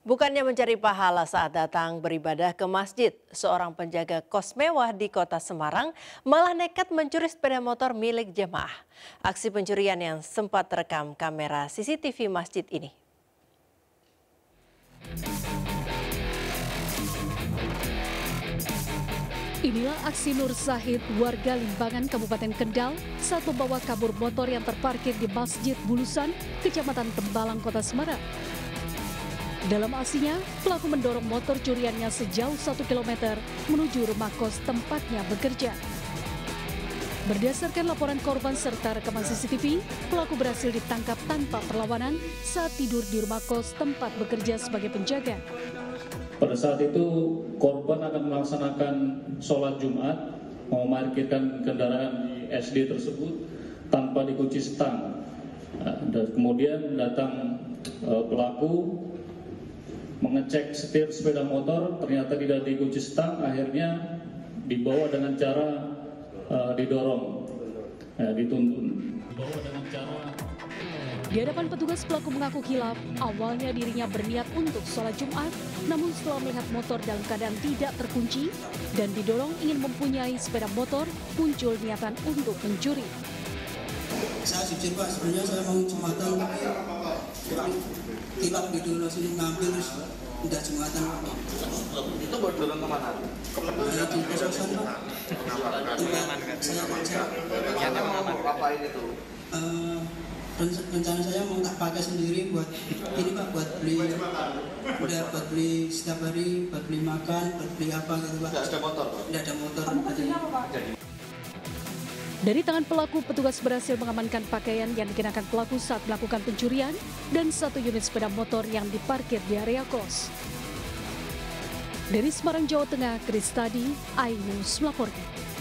Bukannya mencari pahala saat datang beribadah ke masjid, seorang penjaga kos mewah di kota Semarang malah nekat mencuri sepeda motor milik jemaah. Aksi pencurian yang sempat terekam kamera CCTV masjid ini. Inilah aksi Nur Zahid, warga Limbangan, Kabupaten Kendal, saat membawa kabur motor yang terparkir di Masjid Bulusan, Kecamatan Tembalang, Kota Semarang. Dalam aksinya, pelaku mendorong motor curiannya sejauh 1 km menuju rumah kos tempatnya bekerja. Berdasarkan laporan korban serta rekaman CCTV, pelaku berhasil ditangkap tanpa perlawanan saat tidur di rumah kos tempat bekerja sebagai penjaga. Pada saat itu, korban akan melaksanakan sholat Jumat, memarkirkan kendaraan di SD tersebut tanpa dikunci stang. Dan kemudian datang pelaku mengecek setir sepeda motor, ternyata tidak dikunci stang, akhirnya dibawa dengan cara didorong, dituntun. Dibawa dengan cara. Di hadapan petugas, pelaku mengaku hilaf. Awalnya dirinya berniat untuk sholat Jumat, namun setelah melihat motor dalam keadaan tidak terkunci dan didorong ingin mempunyai sepeda motor, muncul niatan untuk mencuri. Saya jujur Pak, sebenarnya saya mau Jumatan, tiba gitu langsung ngambil terus udah Jumatan. Itu buat dorong kemana? Di kos-kosan Pak. Tempat saya kerja. Niatnya mau ngapain itu? Rencana saya mau tak pakai sendiri buat ini Pak, buat beli setiap hari, buat beli makan, buat beli apa gitu Pak. Tidak ada motor Pak? Tidak ada motor. Dari tangan pelaku, petugas berhasil mengamankan pakaian yang dikenakan pelaku saat melakukan pencurian dan 1 unit sepeda motor yang diparkir di area kos. Dari Semarang, Jawa Tengah, Kristadi, iNews melaporkan.